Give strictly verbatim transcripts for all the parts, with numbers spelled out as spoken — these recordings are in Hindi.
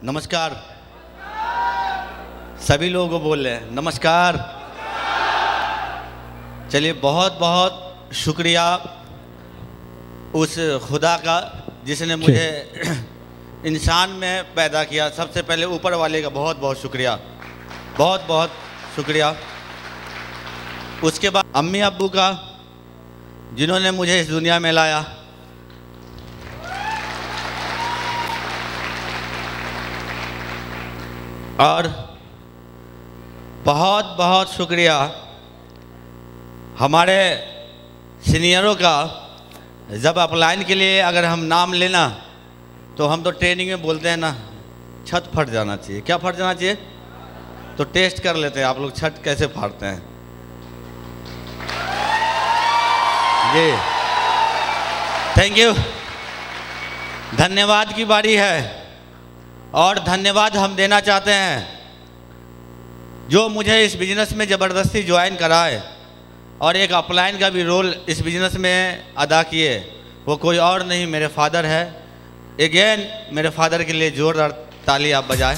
नमस्कार। सभी लोगों को बोल रहे हैं नमस्कार। चलिए, बहुत बहुत शुक्रिया उस खुदा का जिसने मुझे इंसान में पैदा किया। सबसे पहले ऊपर वाले का बहुत बहुत शुक्रिया, बहुत बहुत शुक्रिया। उसके बाद अम्मी अब्बू का जिन्होंने मुझे इस दुनिया में लाया। और बहुत बहुत शुक्रिया हमारे सीनियरों का। जब अपलाइन के लिए अगर हम नाम लेना तो हम तो ट्रेनिंग में बोलते हैं ना, छत फट जाना चाहिए। क्या फट जाना चाहिए? तो टेस्ट कर लेते हैं आप लोग छत कैसे फाड़ते हैं। जी, थैंक यू। धन्यवाद की बारी है और धन्यवाद हम देना चाहते हैं जो मुझे इस बिज़नेस में ज़बरदस्ती ज्वाइन कराए और एक अपलाइन का भी रोल इस बिज़नेस में अदा किए। वो कोई और नहीं, मेरे फादर है। अगेन मेरे फादर के लिए जोरदार ताली आप बजाएं।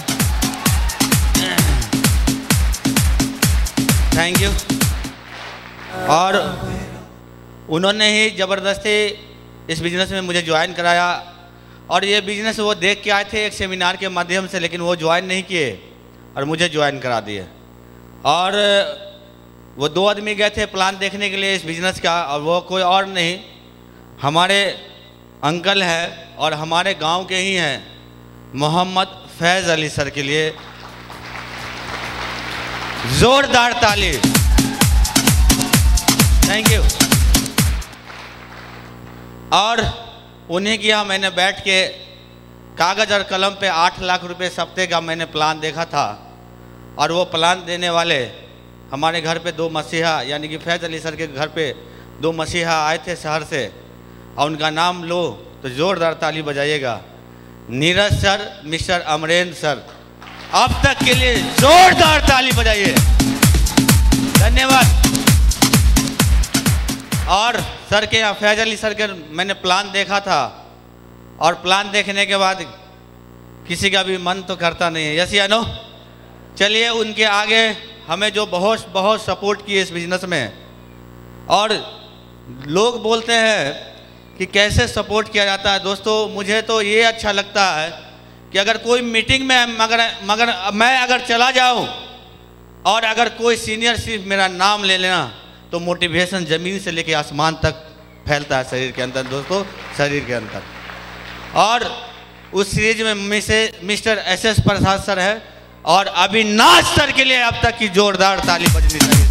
Thank you. और उन्होंने ही ज़बरदस्ती इस बिज़नेस में मुझे ज्वाइन कराया। और ये बिज़नेस वो देख के आए थे एक सेमिनार के माध्यम से, लेकिन वो ज्वाइन नहीं किए और मुझे ज्वाइन करा दिए। और वो दो आदमी गए थे प्लान देखने के लिए इस बिज़नेस का, और वो कोई और नहीं, हमारे अंकल हैं और हमारे गांव के ही हैं, मोहम्मद फैज़ अली सर के लिए जोरदार ताली। Thank you. और उन्हीं की यहाँ मैंने बैठ के कागज़ और कलम पे आठ लाख रुपए सप्ते का मैंने प्लान देखा था। और वो प्लान देने वाले हमारे घर पे दो मसीहा, यानी कि फैज़ अली सर के घर पे दो मसीहा आए थे शहर से, और उनका नाम लो तो ज़ोरदार ताली बजाइएगा। Neeraj sir, mister Amrendra sir, अब तक के लिए ज़ोरदार ताली बजाइए। धन्यवाद। और सर के यहाँ फैज़ अली सर के मैंने प्लान देखा था, और प्लान देखने के बाद किसी का भी मन तो करता नहीं है, यस या नो। चलिए, उनके आगे हमें जो बहुत बहुत सपोर्ट किए इस बिज़नेस में, और लोग बोलते हैं कि कैसे सपोर्ट किया जाता है। दोस्तों, मुझे तो ये अच्छा लगता है कि अगर कोई मीटिंग में मगर मगर मैं अगर चला जाऊं और अगर कोई सीनियर सिर्फ मेरा नाम ले लेना तो मोटिवेशन ज़मीन से लेके आसमान तक फैलता है शरीर के अंदर। दोस्तों, शरीर के अंदर। और उस सीरीज में मिसे mister S S Prasad sir है, और अविनाश सर के लिए अब तक की जोरदार ताली बजनी चाहिए।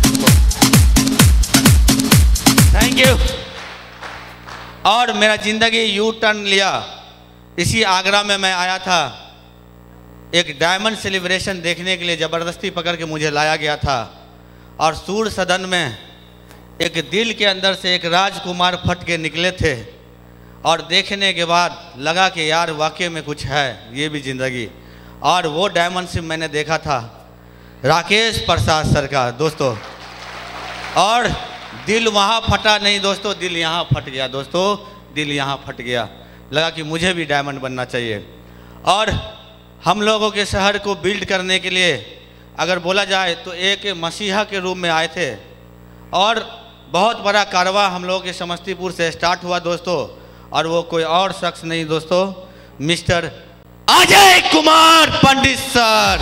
Thank you. और मेरा ज़िंदगी यू टर्न लिया। इसी आगरा में मैं आया था, एक डायमंड सेलिब्रेशन देखने के लिए ज़बरदस्ती पकड़ के मुझे लाया गया था। और सूर सदन में एक दिल के अंदर से एक राजकुमार फट के निकले थे, और देखने के बाद लगा कि यार वाकई में कुछ है ये भी ज़िंदगी। और वो डायमंड सिर्फ मैंने देखा था राकेश प्रसाद सर का, दोस्तों। और दिल वहाँ फटा नहीं दोस्तों, दिल यहाँ फट गया। दोस्तों, दिल यहाँ फट गया। लगा कि मुझे भी डायमंड बनना चाहिए। और हम लोगों के शहर को बिल्ड करने के लिए अगर बोला जाए तो एक मसीहा के रूप में आए थे, और बहुत बड़ा कारवां हम लोगों के समस्तीपुर से स्टार्ट हुआ दोस्तों। और वो कोई और शख्स नहीं दोस्तों, mister Ajay Kumar Pandit sir.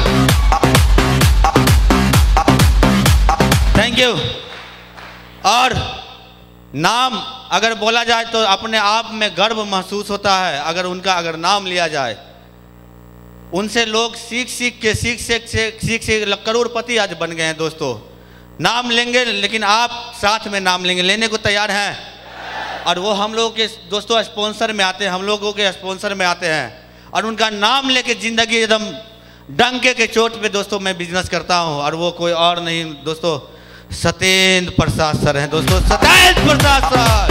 Thank you. और नाम अगर बोला जाए तो अपने आप में गर्व महसूस होता है अगर उनका अगर नाम लिया जाए। उनसे लोग सीख सीख के सीख सीख सीख सीख सीख करोड़पति आज बन गए हैं दोस्तों। नाम लेंगे, लेकिन आप साथ में नाम लेंगे, लेने को तैयार हैं। और वो हम लोगों के दोस्तों स्पॉन्सर में आते हैं, हम लोगों के स्पॉन्सर में आते हैं, और उनका नाम लेके ज़िंदगी एकदम डंके के चोट पे दोस्तों मैं बिजनेस करता हूँ। और वो कोई और नहीं दोस्तों, सत्येंद्र प्रसाद सर हैं दोस्तों, Satyendra Prasad sir.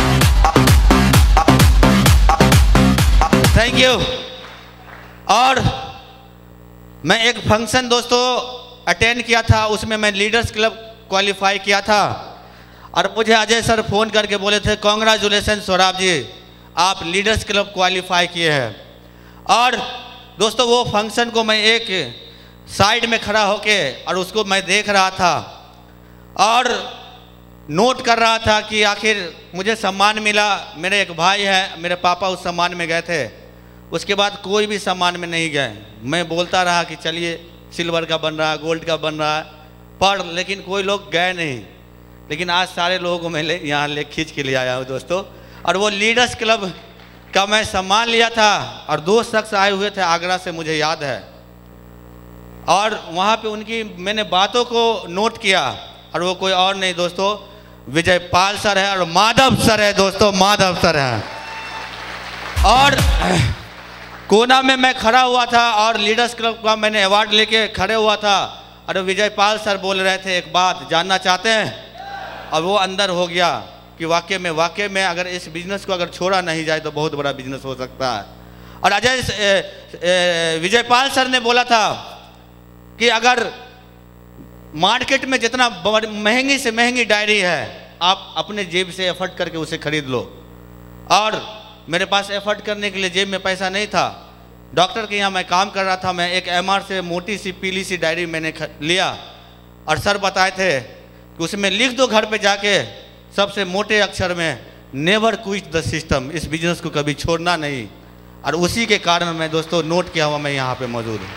Thank you. और मैं एक फंक्शन दोस्तों अटेंड किया था, उसमें मैं लीडर्स क्लब क्वालिफाई किया था, और मुझे अजय सर फ़ोन करके बोले थे कॉन्ग्रेचुलेसन सौरभ जी, आप लीडर्स क्लब क्वालिफाई किए हैं। और दोस्तों वो फंक्शन को मैं एक साइड में खड़ा होके और उसको मैं देख रहा था और नोट कर रहा था कि आखिर मुझे सम्मान मिला। मेरे एक भाई है, मेरे पापा उस सम्मान में गए थे, उसके बाद कोई भी सम्मान में नहीं गए। मैं बोलता रहा कि चलिए सिल्वर का बन रहा है, गोल्ड का बन रहा है, पर लेकिन कोई लोग गए नहीं। लेकिन आज सारे लोगों को मैं ले यहाँ ले खींच के ले आया हूँ दोस्तों। और वो लीडर्स क्लब का मैं सम्मान लिया था और दो शख्स आए हुए थे आगरा से, मुझे याद है, और वहाँ पे उनकी मैंने बातों को नोट किया और वो कोई और नहीं दोस्तों, विजय पाल सर है और माधव सर है दोस्तों, माधव सर है। और कोना में मैं खड़ा हुआ था और लीडर्स क्लब का मैंने अवार्ड लेके खड़े हुआ था और विजय पाल सर बोल रहे थे एक बात जानना चाहते हैं, और वो अंदर हो गया कि वाकई में वाकई में अगर इस बिजनेस को अगर छोड़ा नहीं जाए तो बहुत बड़ा बिजनेस हो सकता है। और अजय विजय पाल सर ने बोला था कि अगर मार्केट में जितना महंगी से महंगी डायरी है आप अपने जेब से एफर्ट करके उसे खरीद लो। और मेरे पास एफर्ट करने के लिए जेब में पैसा नहीं था। डॉक्टर के यहाँ मैं काम कर रहा था, मैं एक एमआर से मोटी सी पीली सी डायरी मैंने लिया और सर बताए थे कि उसमें लिख दो घर पे जाके सबसे मोटे अक्षर में, नेवर क्विट द सिस्टम, इस बिजनेस को कभी छोड़ना नहीं। और उसी के कारण मैं दोस्तों नोट किया हुआ मैं यहाँ पे मौजूद हूँ।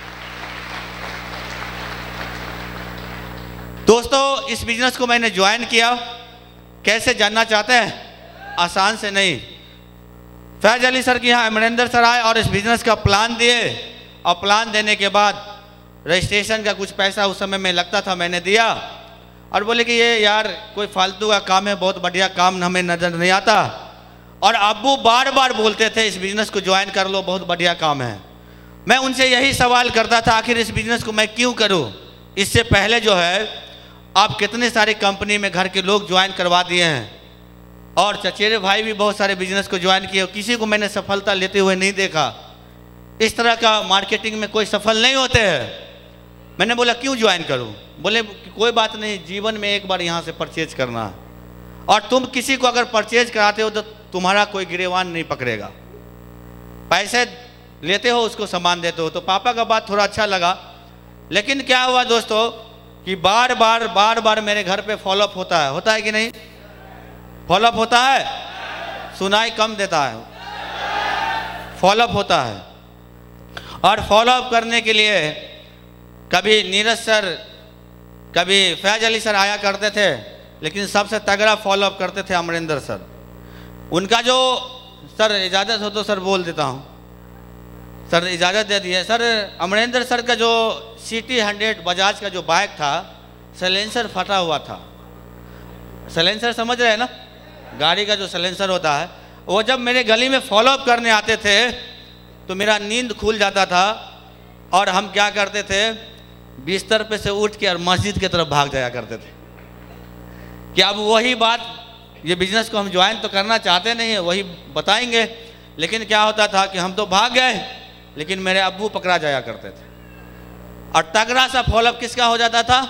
दोस्तों इस बिजनेस को मैंने ज्वाइन किया, कैसे जानना चाहते हैं? आसान से नहीं। फैज अली सर के यहाँ अमरिंदर सर आए और इस बिजनेस का प्लान दिए, और प्लान देने के बाद रजिस्ट्रेशन का कुछ पैसा उस समय में लगता था, मैंने दिया और बोले कि ये यार कोई फालतू का काम है, बहुत बढ़िया काम हमें नज़र नहीं आता। और अब्बू बार बार बोलते थे इस बिज़नेस को ज्वाइन कर लो, बहुत बढ़िया काम है। मैं उनसे यही सवाल करता था आखिर इस बिज़नेस को मैं क्यों करूं? इससे पहले जो है आप कितने सारे कंपनी में घर के लोग ज्वाइन करवा दिए हैं और चचेरे भाई भी बहुत सारे बिजनेस को ज्वाइन किए, किसी को मैंने सफलता लेते हुए नहीं देखा। इस तरह का मार्केटिंग में कोई सफल नहीं होते हैं। मैंने बोला क्यों ज्वाइन करूं? बोले कोई बात नहीं, जीवन में एक बार यहाँ से परचेज करना है, और तुम किसी को अगर परचेज कराते हो तो तुम्हारा कोई गिरेवान नहीं पकड़ेगा। पैसे लेते हो उसको सामान देते हो। तो पापा का बात थोड़ा अच्छा लगा, लेकिन क्या हुआ दोस्तों कि बार बार बार बार मेरे घर पे फॉलोअप होता है, होता है कि नहीं? फॉलोअप होता है, सुनाई कम देता है, फॉलोअप होता है। और फॉलोअप करने के लिए कभी नीरज सर, कभी फैज अली सर आया करते थे, लेकिन सबसे तगड़ा फॉलोअप करते थे अमरिंदर सर। उनका जो, सर इजाज़त हो तो सर बोल देता हूँ, सर इजाज़त दे दिए। सर अमरिंदर सर का जो सिटी हंड्रेड बजाज का जो बाइक था, सलेंसर फटा हुआ था। सलेंसर समझ रहे हैं ना, गाड़ी का जो सलेंसर होता है, वो जब मेरे गली में फॉलोअप करने आते थे तो मेरा नींद खुल जाता था और हम क्या करते थे, बिस्तर पे से उठ के और मस्जिद की तरफ भाग जाया करते थे कि अब वही बात, ये बिजनेस को हम ज्वाइन तो करना चाहते नहीं है, वही बताएंगे। लेकिन क्या होता था कि हम तो भाग गए, लेकिन मेरे अब्बू पकड़ा जाया करते थे। और तगड़ा सा फॉलोअप किसका हो जाता था?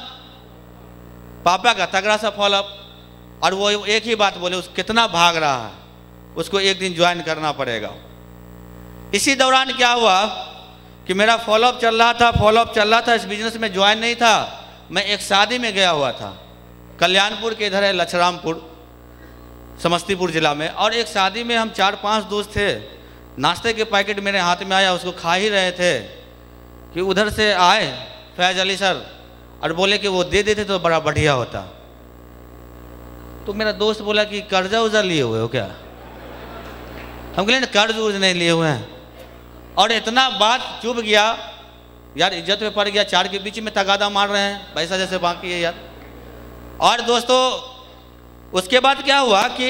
पापा का तगड़ा सा फॉलोअप। और वो एक ही बात बोले, उस कितना भाग रहा है, उसको एक दिन ज्वाइन करना पड़ेगा। इसी दौरान क्या हुआ कि मेरा फॉलोअप चल रहा था, फॉलोअप चल रहा था, इस बिजनेस में ज्वाइन नहीं था। मैं एक शादी में गया हुआ था, कल्याणपुर के इधर है लछरामपुर, समस्तीपुर जिला में। और एक शादी में हम चार पांच दोस्त थे, नाश्ते के पैकेट मेरे हाथ में आया, उसको खा ही रहे थे कि उधर से आए फैज अली सर और बोले कि वो दे देते तो बड़ा बढ़िया होता। तो मेरा दोस्त बोला कि कर्जा उर्जा लिए हुए हो क्या? हम कहले कर्ज उर्ज नहीं लिए हुए हैं। और इतना बात चुभ गया यार, इज्जत में पड़ गया, चार के बीच में तगादा मार रहे हैं, पैसा जैसे बाकी है यार। और दोस्तों उसके बाद क्या हुआ कि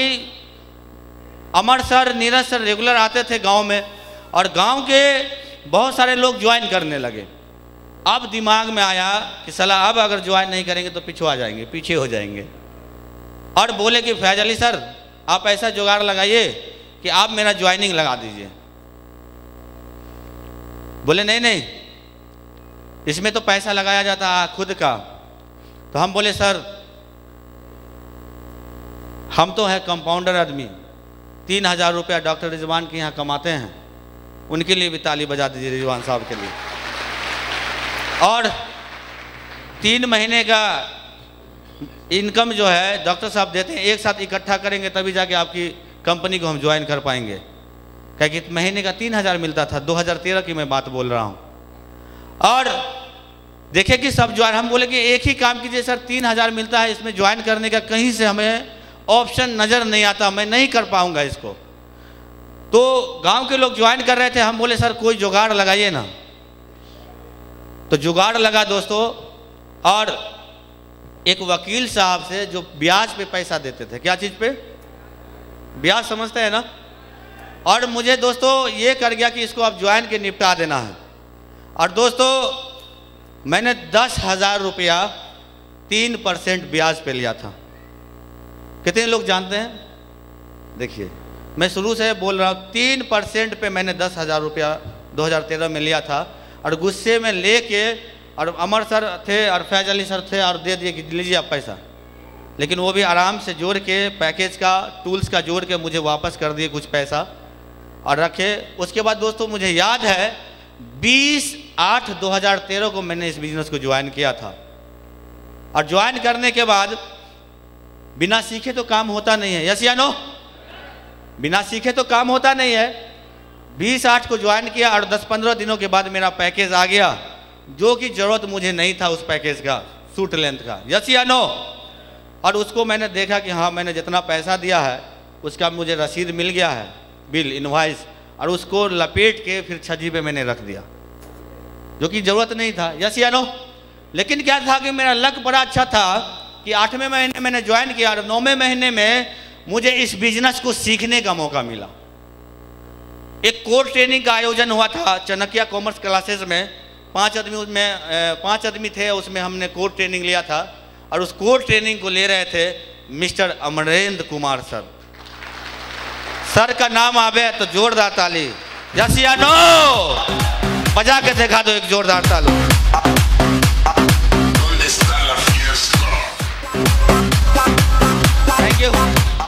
Amar sir, Neeraj sir regular आते थे गांव में, और गांव के बहुत सारे लोग ज्वाइन करने लगे। अब दिमाग में आया कि साला अब अगर ज्वाइन नहीं करेंगे तो पिछुआ जाएंगे, पीछे हो जाएंगे। और बोले कि फैज अली सर आप ऐसा जुगाड़ लगाइए कि आप मेरा ज्वाइनिंग लगा दीजिए। बोले नहीं नहीं, इसमें तो पैसा लगाया जाता है खुद का। तो हम बोले सर हम तो है कंपाउंडर आदमी, तीन हजार रुपया डॉक्टर रिजवान के यहाँ कमाते हैं, उनके लिए भी ताली बजा दीजिए रिजवान साहब के लिए। और तीन महीने का इनकम जो है डॉक्टर साहब देते हैं, एक साथ इकट्ठा करेंगे तभी जाके आपकी कंपनी को हम ज्वाइन कर पाएंगे। क्या कि महीने का तीन हज़ार मिलता था, दो हज़ार तेरह की मैं बात बोल रहा हूँ। और देखे कि सब ज्वाइन, हम बोले कि एक ही काम कीजिए सर, तीन हज़ार मिलता है, इसमें ज्वाइन करने का कहीं से हमें ऑप्शन नज़र नहीं आता, मैं नहीं कर पाऊँगा इसको। तो गांव के लोग ज्वाइन कर रहे थे, हम बोले सर कोई जुगाड़ लगाइए ना। तो जुगाड़ लगा दोस्तों, और एक वकील साहब से जो ब्याज पे पैसा देते थे, क्या चीज़ पे? ब्याज, समझते हैं ना। और मुझे दोस्तों ये कर गया कि इसको आप ज्वाइन के निपटा देना है। और दोस्तों मैंने दस हज़ार रुपया तीन परसेंट ब्याज पे लिया था। कितने लोग जानते हैं? देखिए मैं शुरू से बोल रहा हूँ, तीन परसेंट पे मैंने दस हज़ार रुपया दो हज़ार तेरह में लिया था। और गुस्से में लेके, और अमर सर थे और फैज अली सर थे, और दे दिए कि लीजिए आप पैसा। लेकिन वो भी आराम से जोड़ के, पैकेज का, टूल्स का जोड़ के मुझे वापस कर दिए कुछ पैसा और रखे। उसके बाद दोस्तों मुझे याद है बीस आठ दो हज़ार तेरह को मैंने इस बिज़नेस को ज्वाइन किया था। और ज्वाइन करने के बाद बिना सीखे तो काम होता नहीं है, यस या नो? बिना सीखे तो काम होता नहीं है। बीस आठ को ज्वाइन किया और दस पंद्रह दिनों के बाद मेरा पैकेज आ गया, जो कि ज़रूरत मुझे नहीं था उस पैकेज का, सूट लेंथ का, यस या नो? और उसको मैंने देखा कि हाँ मैंने जितना पैसा दिया है उसका मुझे रसीद मिल गया है, बिल, इनवॉइस, और उसको लपेट के फिर छज्जी पे मैंने रख दिया, जो कि ज़रूरत नहीं था, यस या नो? लेकिन क्या था कि मेरा लक बड़ा अच्छा था कि आठवें महीने मैंने ज्वाइन किया और नौवें महीने में मुझे इस बिजनेस को सीखने का मौका मिला। एक कोर ट्रेनिंग का आयोजन हुआ था चाणक्य कॉमर्स क्लासेस में, पांच आदमी उसमें पांच आदमी थे, उसमें हमने कोर ट्रेनिंग लिया था। और उस कोर ट्रेनिंग को ले रहे थे mister Amrendra Kumar sir. Sir का नाम आवे तो जोरदार ताली, यस या नो? बजा के दिखा दो एक जोरदार ताली। Thank you.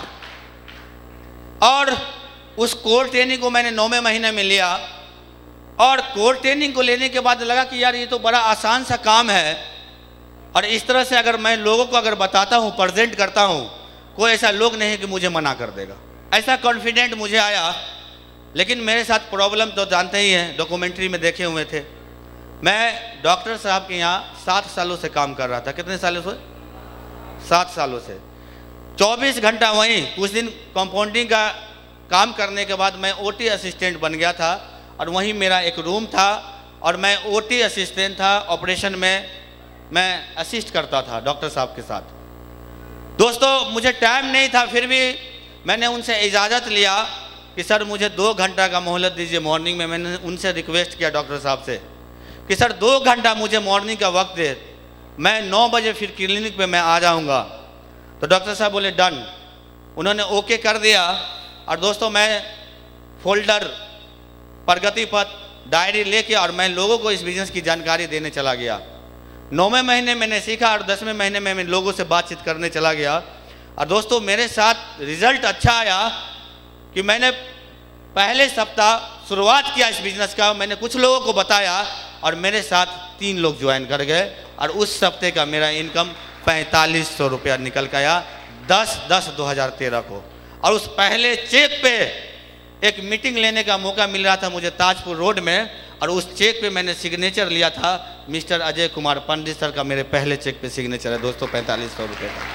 और उस कोर ट्रेनिंग को मैंने नौवें महीने में लिया। और कोर ट्रेनिंग को लेने के बाद लगा कि यार ये तो बड़ा आसान सा काम है, और इस तरह से अगर मैं लोगों को अगर बताता हूँ, प्रेजेंट करता हूँ, कोई ऐसा लोग नहीं है कि मुझे मना कर देगा, ऐसा कॉन्फिडेंट मुझे आया। लेकिन मेरे साथ प्रॉब्लम तो जानते ही हैं, डॉक्यूमेंट्री में देखे हुए थे। मैं डॉक्टर साहब के यहाँ सात सालों से काम कर रहा था। कितने सालों से? सात सालों से। चौबीस घंटा वहीं, कुछ दिन कंपाउंडिंग का काम करने के बाद मैं ओटी असिस्टेंट बन गया था, और वहीं मेरा एक रूम था, और मैं ओटी असिस्टेंट था। ऑपरेशन में मैं असिस्ट करता था डॉक्टर साहब के साथ। दोस्तों मुझे टाइम नहीं था, फिर भी मैंने उनसे इजाज़त लिया कि सर मुझे दो घंटा का मोहलत दीजिए मॉर्निंग में। मैंने उनसे रिक्वेस्ट किया डॉक्टर साहब से कि सर दो घंटा मुझे मॉर्निंग का वक्त दे, मैं नौ बजे फिर क्लिनिक पे मैं आ जाऊंगा। तो डॉक्टर साहब बोले डन, उन्होंने ओके कर दिया। और दोस्तों मैं फोल्डर, प्रगति पथ, डायरी लेके और मैं लोगों को इस बिज़नेस की जानकारी देने चला गया। नौवें महीने मैंने सीखा और दसवें महीने में मैं लोगों से बातचीत करने चला गया। और दोस्तों मेरे साथ रिजल्ट अच्छा आया कि मैंने पहले सप्ताह शुरुआत किया इस बिज़नेस का, मैंने कुछ लोगों को बताया और मेरे साथ तीन लोग ज्वाइन कर गए। और उस हफ्ते का मेरा इनकम पैंतालीस सौ रुपया निकल के आया, दस दस दो हज़ार तेरह को। और उस पहले चेक पे एक मीटिंग लेने का मौका मिल रहा था मुझे ताजपुर रोड में, और उस चेक पे मैंने सिग्नेचर लिया था मिस्टर अजय कुमार पंडित सर का। मेरे पहले चेक पे सिग्नेचर है दोस्तों, पैंतालीस सौ रुपये का।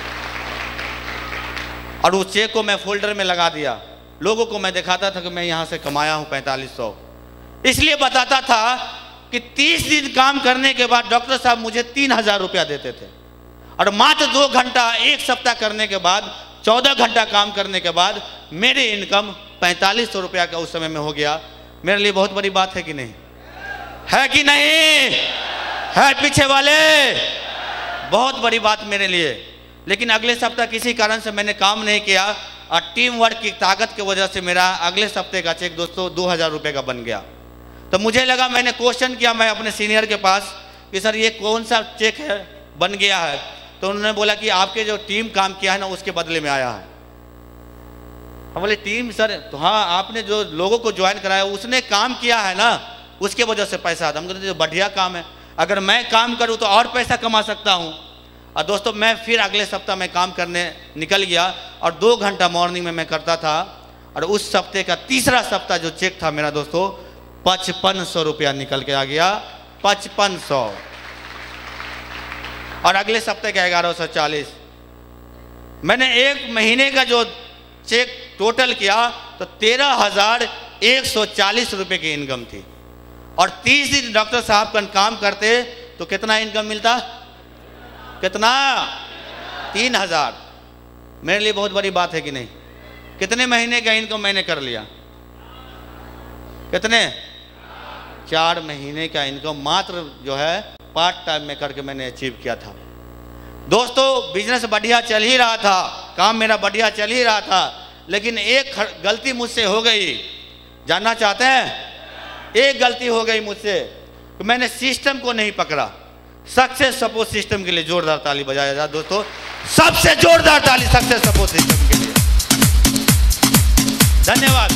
और उस चेक को मैं फोल्डर में लगा दिया, लोगों को मैं दिखाता था कि मैं यहाँ से कमाया हूँ पैंतालीस सौ। इसलिए बताता था कि तीस दिन काम करने के बाद डॉक्टर साहब मुझे तीन हजार रुपया देते थे, और मात्र दो घंटा एक सप्ताह करने के बाद, चौदह घंटा काम करने के बाद मेरे इनकम पैंतालीस सौ रुपया का उस समय में हो गया। मेरे लिए बहुत बड़ी बात है कि नहीं? है कि नहीं? है पीछे वाले? बहुत बड़ी बात मेरे लिए। लेकिन अगले सप्ताह किसी कारण से मैंने काम नहीं किया, और टीम वर्क की ताकत की वजह से मेरा अगले सप्ते का चेक दोस्तों दो हज़ार रुपये का बन गया। तो मुझे लगा, मैंने क्वेश्चन किया मैं अपने सीनियर के पास कि सर ये कौन सा चेक है बन गया है? तो उन्होंने बोला कि आपके जो टीम काम किया है ना उसके बदले में आया है। हम बोले टीम सर, तो हाँ आपने जो लोगों को ज्वाइन कराया उसने काम किया है ना, उसके वजह से पैसा आता। हम कहते बढ़िया काम है, अगर मैं काम करूँ तो और पैसा कमा सकता हूँ। और दोस्तों मैं फिर अगले सप्ताह मैं काम करने निकल गया और दो घंटा मॉर्निंग में मैं करता था। और उस सप्ते का तीसरा सप्ताह जो चेक था मेरा दोस्तों, पचपन सौ रुपया निकल के आ गया, पचपन सौ। और अगले सप्ते का ग्यारह सौ चालीस। मैंने एक महीने का जो चेक टोटल किया तो तेरह हजार एक सौ चालीस रुपये की इनकम थी। और तीस दिन डॉक्टर साहब का काम करते तो कितना इनकम मिलता? कितना? तीन हजार। मेरे लिए बहुत बड़ी बात है कि नहीं? कितने महीने का इनकम मैंने कर लिया? कितने? चार महीने का इनकम मात्र जो है पार्ट टाइम में करके मैंने अचीव किया था। दोस्तों बिजनेस बढ़िया चल ही रहा था, काम मेरा बढ़िया चल ही रहा था, लेकिन एक गलती मुझसे हो गई। जानना चाहते हैं? एक गलती हो गई मुझसे कि मैंने सिस्टम को नहीं पकड़ा। सक्सेस सपोर्ट सिस्टम के लिए जोरदार ताली बजाया जाए दोस्तों, सबसे जोरदार ताली सक्सेस सपोर्ट सिस्टम के लिए। धन्यवाद।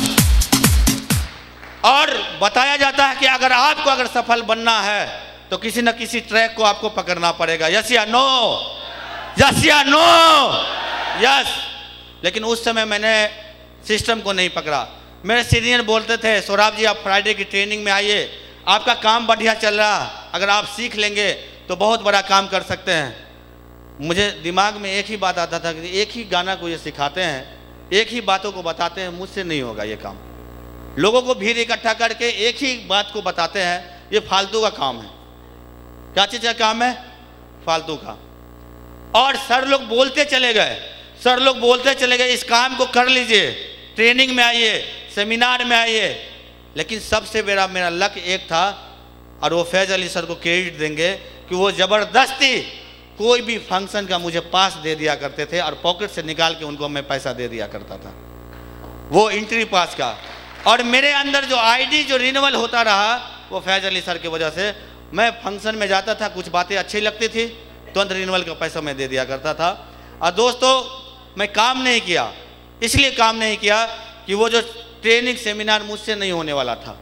और बताया जाता है कि अगर आपको अगर सफल बनना है तो किसी न किसी ट्रैक को आपको पकड़ना पड़ेगा। यस या नो? यस या नो? यस। लेकिन उस समय मैंने सिस्टम को नहीं पकड़ा। मेरे सीनियर बोलते थे सौरभ जी आप फ्राइडे की ट्रेनिंग में आइए, आपका काम बढ़िया चल रहा, अगर आप सीख लेंगे तो बहुत बड़ा काम कर सकते हैं। मुझे दिमाग में एक ही बात आता था कि एक ही गाना को ये सिखाते हैं, एक ही बातों को बताते हैं, मुझसे नहीं होगा ये काम। लोगों को भीड़ इकट्ठा करके एक ही बात को बताते हैं, ये फालतू का काम है। क्या चीज़ का काम है? फालतू का। और सर लोग बोलते चले गए, सर लोग बोलते चले गए इस काम को कर लीजिए, ट्रेनिंग में आइए, सेमिनार में आइए। लेकिन सबसे बड़ा मेरा लक एक था, और वो फैज अली सर को क्रेडिट देंगे कि वो ज़बरदस्ती कोई भी फंक्शन का मुझे पास दे दिया करते थे और पॉकेट से निकाल के उनको मैं पैसा दे दिया करता था, वो एंट्री पास का। और मेरे अंदर जो आईडी जो रिन्यूअल होता रहा वो फैज अली सर की वजह से। मैं फंक्शन में जाता था, कुछ बातें अच्छी लगती थी, तुरंत रिन्यूअल का पैसा मैं दे दिया करता था। और दोस्तों मैं काम नहीं किया, इसलिए काम नहीं किया कि वो जो ट्रेनिंग सेमिनार मुझसे नहीं होने वाला था,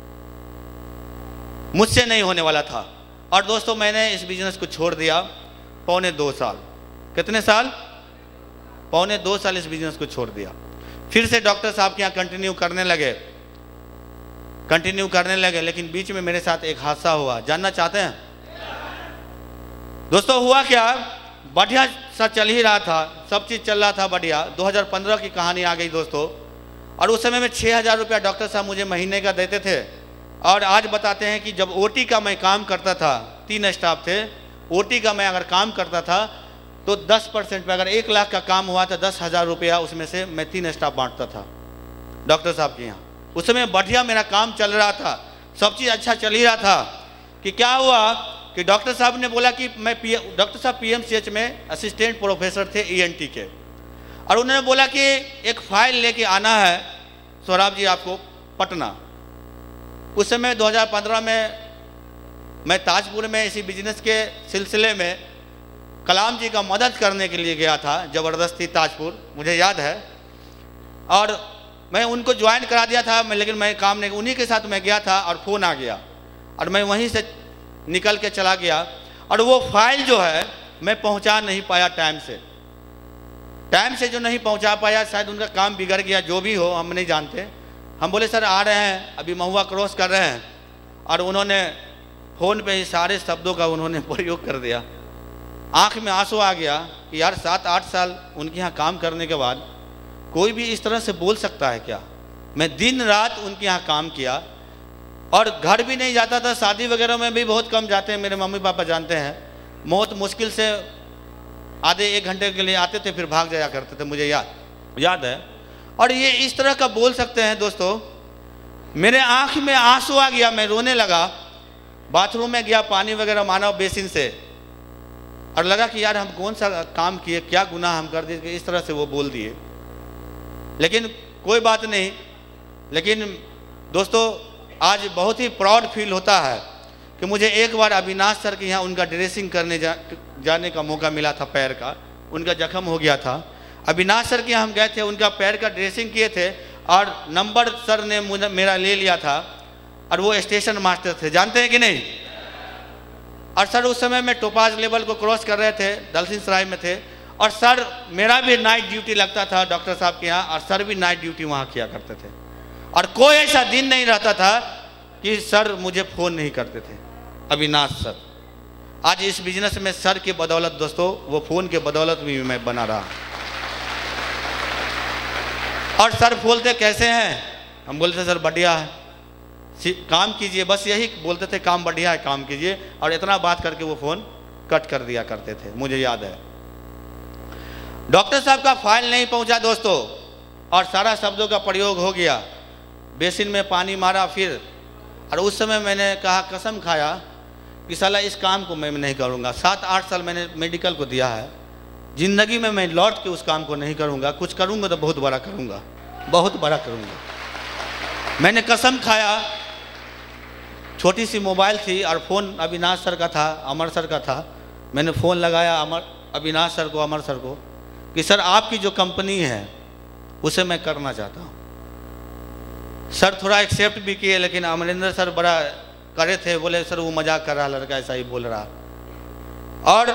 मुझसे नहीं होने वाला था। और दोस्तों मैंने इस बिजनेस को छोड़ दिया पौने दो साल। कितने साल? पौने दो साल इस बिजनेस को छोड़ दिया। फिर से डॉक्टर साहब के यहाँ कंटिन्यू करने लगे कंटिन्यू करने लगे लेकिन बीच में मेरे साथ एक हादसा हुआ। जानना चाहते हैं? दोस्तों हुआ क्या, बढ़िया सा चल ही रहा था, सब चीज़ चल रहा था बढ़िया। दो हज़ार पंद्रह की कहानी आ गई दोस्तों। और उस समय में छः हज़ार रुपया डॉक्टर साहब मुझे महीने का देते थे। और आज बताते हैं कि जब ओटी का मैं काम करता था, तीन स्टाफ थे, ओटी का मैं अगर काम करता था तो दस परसेंट पे अगर एक लाख का काम हुआ तो दस हज़ार रुपया उसमें से मैं तीन स्टाफ बांटता था डॉक्टर साहब के यहाँ। उस समय बढ़िया मेरा काम चल रहा था, सब चीज़ अच्छा चल ही रहा था कि क्या हुआ कि डॉक्टर साहब ने बोला कि मैं पी डॉक्टर साहब पीएमसीएच में असिस्टेंट प्रोफेसर थे ईएनटी के, और उन्होंने बोला कि एक फाइल लेके आना है सौरभ जी आपको पटना। उस समय दो हज़ार पंद्रह में मैं ताजपुर में इसी बिजनेस के सिलसिले में कलाम जी का मदद करने के लिए गया था, ज़बरदस्ती ताजपुर, मुझे याद है। और मैं उनको ज्वाइन करा दिया था मैं, लेकिन मैं काम नहीं, उन्हीं के साथ मैं गया था और फ़ोन आ गया और मैं वहीं से निकल के चला गया। और वो फाइल जो है मैं पहुंचा नहीं पाया टाइम से टाइम से जो नहीं पहुंचा पाया, शायद उनका काम बिगड़ गया, जो भी हो हम नहीं जानते। हम बोले सर आ रहे हैं, अभी महुआ क्रॉस कर रहे हैं, और उन्होंने फ़ोन पे ही सारे शब्दों का उन्होंने प्रयोग कर दिया। आँख में आंसू आ गया कि यार सात आठ साल उनके यहाँ काम करने के बाद कोई भी इस तरह से बोल सकता है क्या। मैं दिन रात उनके यहाँ काम किया और घर भी नहीं जाता था, शादी वगैरह में भी बहुत कम जाते हैं, मेरे मम्मी पापा जानते हैं। बहुत मुश्किल से आधे एक घंटे के लिए आते थे, फिर भाग जाया करते थे, मुझे याद याद है। और ये इस तरह का बोल सकते हैं दोस्तों। मेरे आँख में आंसू आ गया, मैं रोने लगा, बाथरूम में गया, पानी वगैरह माना बेसिन से, और लगा कि यार हम कौन सा काम किए, क्या गुनाह हम कर दिए कि इस तरह से वो बोल दिए। लेकिन कोई बात नहीं। लेकिन दोस्तों आज बहुत ही प्राउड फील होता है कि मुझे एक बार अविनाश सर के यहाँ उनका ड्रेसिंग करने जा, जाने का मौका मिला था। पैर का उनका जख्म हो गया था, अविनाश सर के यहाँ हम गए थे, उनका पैर का ड्रेसिंग किए थे और नंबर सर ने मुझे मेरा ले लिया था और वो स्टेशन मास्टर थे, जानते हैं कि नहीं। और सर उस समय में टोपाज लेवल को क्रॉस कर रहे थे, दलसिंह सराय में थे, और सर मेरा भी नाइट ड्यूटी लगता था डॉक्टर साहब के यहाँ, और सर भी नाइट ड्यूटी वहाँ किया करते थे। और कोई ऐसा दिन नहीं रहता था कि सर मुझे फ़ोन नहीं करते थे। अविनाश सर, आज इस बिजनेस में सर की बदौलत दोस्तों, वो फ़ोन के बदौलत भी मैं बना रहा। और सर बोलते कैसे हैं, हम बोलते सर बढ़िया है, काम कीजिए, बस यही बोलते थे, काम बढ़िया है, काम कीजिए। और इतना बात करके वो फ़ोन कट कर दिया करते थे, मुझे याद है। डॉक्टर साहब का फाइल नहीं पहुंचा दोस्तों, और सारा शब्दों का प्रयोग हो गया, बेसिन में पानी मारा फिर। और उस समय मैंने कहा, कसम खाया कि साला इस काम को मैं नहीं करूंगा। सात आठ साल मैंने मेडिकल को दिया है, ज़िंदगी में मैं लौट के उस काम को नहीं करूंगा, कुछ करूंगा तो बहुत बड़ा करूंगा, बहुत बड़ा करूंगा। मैंने कसम खाया। छोटी सी मोबाइल थी और फ़ोन अविनाश सर का था, अमर सर का था। मैंने फ़ोन लगाया अमर अविनाश सर को, अमर सर को, कि सर आपकी जो कंपनी है उसे मैं करना चाहता हूँ। सर थोड़ा एक्सेप्ट भी किए, लेकिन अमरिंदर सर बड़ा करे थे, बोले सर वो मजाक कर रहा, लड़का ऐसा ही बोल रहा। और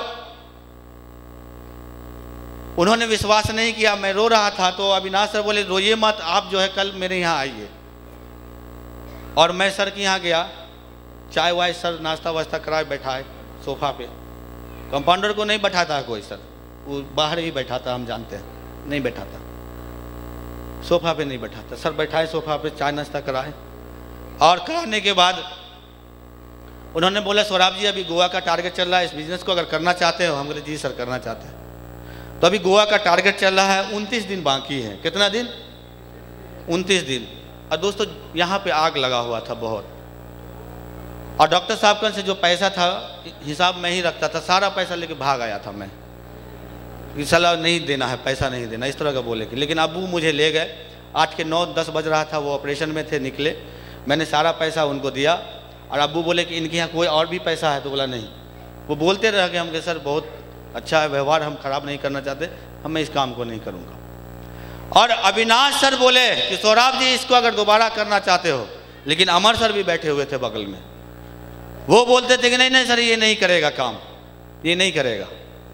उन्होंने विश्वास नहीं किया, मैं रो रहा था। तो अविनाश सर बोले रोइए मत, आप जो है कल मेरे यहाँ आइए। और मैं सर के यहाँ गया, चाय वाय सर नाश्ता वास्ता कराए, बैठाए सोफा पे। कंपाउंडर को नहीं बैठाता है कोई सर, वो बाहर ही बैठाता, हम जानते हैं, नहीं बैठाता, सोफा पे नहीं बैठाता। सर बैठाए सोफा पे, चाय नाश्ता कराए। और कराने के बाद उन्होंने बोला सौराब जी अभी गोवा का टारगेट चल रहा है, इस बिजनेस को अगर करना चाहते हो। हम बोले जी सर करना चाहते हैं। तो अभी गोवा का टारगेट चल रहा है, उनतीस दिन बाकी है। कितना दिन? उनतीस दिन। और दोस्तों यहाँ पे आग लगा हुआ था बहुत। और डॉक्टर साहब का से जो पैसा था, हिसाब मैं ही रखता था, सारा पैसा लेके भाग आया था मैं, कि सलाह नहीं देना है, पैसा नहीं देना, इस तरह का बोले कि। लेकिन अबू मुझे ले गए, आठ के नौ दस बज रहा था, वो ऑपरेशन में थे, निकले। मैंने सारा पैसा उनको दिया। और अबू बोले कि इनके यहाँ कोई और भी पैसा है? तो बोला नहीं। वो बोलते रह गए, हम कहे सर बहुत अच्छा है व्यवहार, हम खराब नहीं करना चाहते, हम मैं इस काम को नहीं करूँगा। और अविनाश सर बोले कि सौराब जी इसको अगर दोबारा करना चाहते हो, लेकिन अमर सर भी बैठे हुए थे बगल में, वो बोलते थे कि नहीं नहीं सर ये नहीं करेगा काम, ये नहीं करेगा।